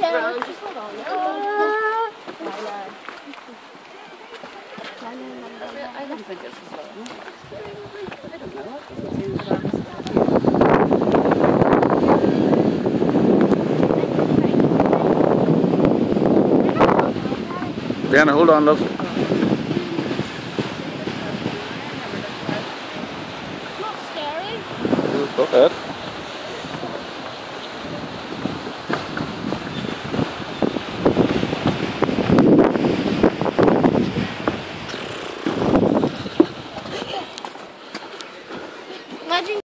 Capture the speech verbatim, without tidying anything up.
Yeah. I don't think it's as long. I don't know. Diana, hold on, love.